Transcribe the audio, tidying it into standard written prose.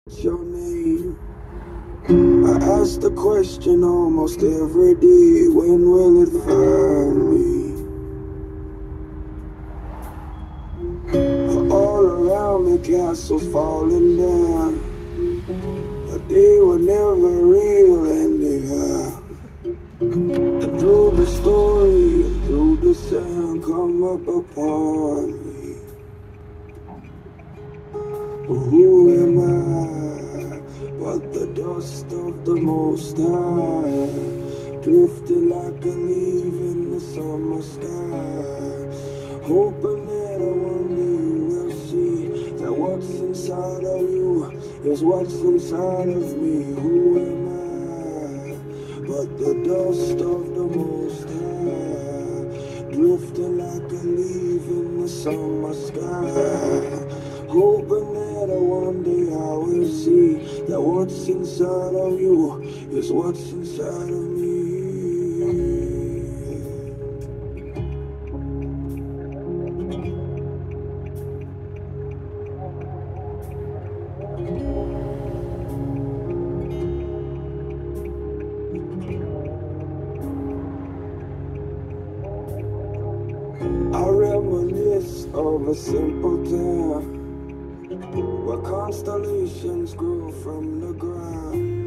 What's your name? I ask the question almost every day. When will it find me? All around me, castles falling down, but they were never real anyhow. And through the story, and through the sound, come up upon me. Who am I? But the dust of the Most High, drifting like a leaf in the summer sky, hoping that one day you will see that what's inside of you is what's inside of me. Who am I? But the dust of the Most High, drifting like a leaf in the summer sky, hoping that one day I will see that what's inside of you is what's inside of me. I reminisce of a simple town where constellations grow from the ground.